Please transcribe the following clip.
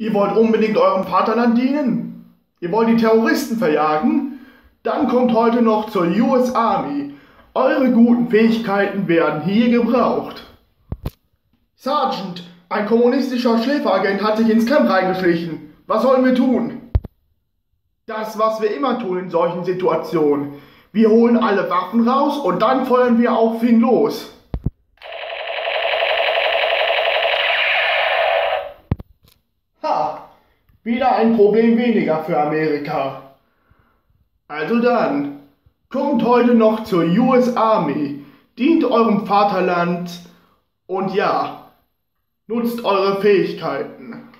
Ihr wollt unbedingt eurem Vaterland dienen? Ihr wollt die Terroristen verjagen? Dann kommt heute noch zur US Army. Eure guten Fähigkeiten werden hier gebraucht. Sergeant, ein kommunistischer Schläferagent hat sich ins Camp reingeschlichen. Was sollen wir tun? Das, was wir immer tun in solchen Situationen. Wir holen alle Waffen raus und dann feuern wir auf ihn los. Ha! Wieder ein Problem weniger für Amerika. Also dann, kommt heute noch zur US Army, dient eurem Vaterland und ja, nutzt eure Fähigkeiten.